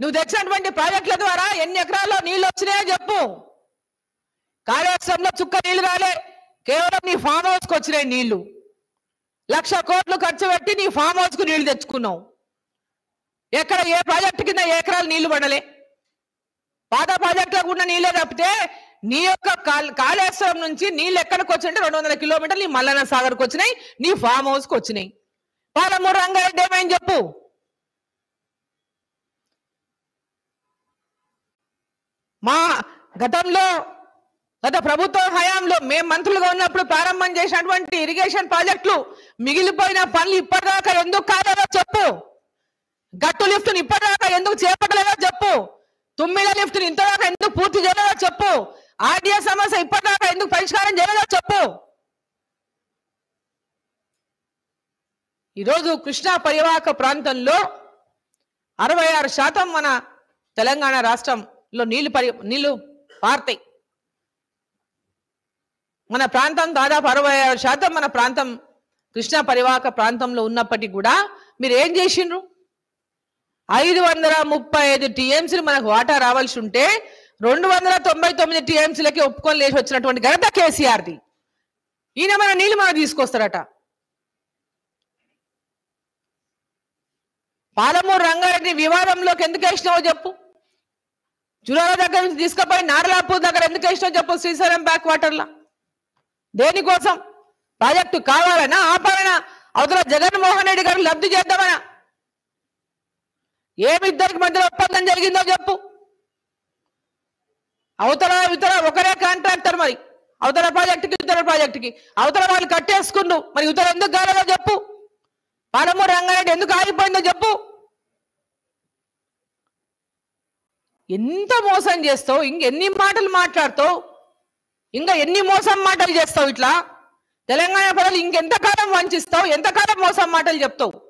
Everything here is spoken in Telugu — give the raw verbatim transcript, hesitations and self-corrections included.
నువ్వు తెచ్చినటువంటి ప్రాజెక్టుల ద్వారా ఎన్ని ఎకరాల్లో నీళ్లు వచ్చినాయో చెప్పు. కాళేశ్వరంలో చుక్క నీళ్లు రాలే, కేవలం నీ ఫామ్ హౌస్ కు వచ్చినాయి నీళ్లు. లక్ష కోట్లు ఖర్చు పెట్టి నీ ఫామ్ హౌస్ కు నీళ్లు తెచ్చుకున్నావు. ఎక్కడ ఏ ప్రాజెక్టు కింద ఏ ఎకరాలు నీళ్లు పడలే. పాత ప్రాజెక్టులకు ఉన్న నీళ్ళే తప్పితే నీ యొక్క కాళేశ్వరం నుంచి నీళ్ళు ఎక్కడికి వచ్చింటే రెండు వందల కిలోమీటర్లు నీ మల్లన్న సాగర్కి వచ్చినాయి, నీ ఫామ్ హౌస్ కు వచ్చినాయి. పాలమూరు రంగారెడ్డి ఏమైంది చెప్పు. మా గతంలో గత ప్రభుత్వ హయాంలో మేము మంత్రులుగా ఉన్నప్పుడు ప్రారంభం చేసినటువంటి ఇరిగేషన్ ప్రాజెక్టులు మిగిలిపోయిన పనులు ఇప్పటిదాకా ఎందుకు కాలేదో చెప్పు. గట్టు లిఫ్ట్ ఇప్పటిదాకా ఎందుకు చేపట్టలేదో చెప్పు. తుమ్మిళ్ళ లిఫ్ట్ ఇంతదాకా ఎందుకు పూర్తి చేయలేదో చెప్పు. ఆర్డీఎస్ సమస్య ఇప్పటిదాకా ఎందుకు పరిష్కారం చేయలేదో చెప్పు. ఈరోజు కృష్ణా పరివాహక ప్రాంతంలో అరవై ఆరు శాతం మన తెలంగాణ రాష్ట్రంలో నీళ్లు పరి నీళ్లు పారుతాయి. మన ప్రాంతం దాదాపు అరవై ఆరు శాతం మన ప్రాంతం కృష్ణా పరివాహక ప్రాంతంలో ఉన్నప్పటికీ కూడా మీరు ఏం చేసిండ్రు? ఐదు వందల ముప్పై ఐదు టీఎంసీలు మనకు వాటా రావాల్సి ఉంటే రెండు వందల తొంభై తొమ్మిది టీఎంసీలకి ఒప్పుకొని లేచి వచ్చినటువంటి ఘనత కేసీఆర్ది. ఈయన మన నీళ్లు మనకు తీసుకొస్తారట. పాలమూరు రంగారెడ్డి వివాదంలోకి ఎందుకు వేసినావో చెప్పు. జురాల దగ్గర నుంచి తీసుకుపోయి నారలాపూర్ దగ్గర ఎందుకు వేసినావో చెప్పు. శ్రీశైలం బ్యాక్ వాటర్లా దేనికోసం? ప్రాజెక్టు కావాలనా, ఆపాలనా, అవతల జగన్మోహన్ రెడ్డి గారు లబ్ధి చేద్దామనా? ఏమిద్దరికి మధ్యలో ఒప్పందం జరిగిందో చెప్పు. అవతల ఇతర ఒకరే కాంట్రాక్టర్, మరి అవతల ప్రాజెక్టుకి ఇతర ప్రాజెక్టుకి అవతల వాళ్ళు కట్టేసుకుండు, మరి ఇతర ఎందుకు కాలేదో చెప్పు. పాలమూరు రంగారెడ్డి ఎందుకు ఆగిపోయిందో చెప్పు. ఎంత మోసం చేస్తావు, ఇంకెన్ని మాటలు మాట్లాడుతావు, ఇంకా ఎన్ని మోసం మాటలు చేస్తావు. ఇట్లా తెలంగాణ ప్రజలు ఇంకెంతకాలం వంచిస్తావు, ఎంతకాలం మోసం మాటలు చెప్తావు.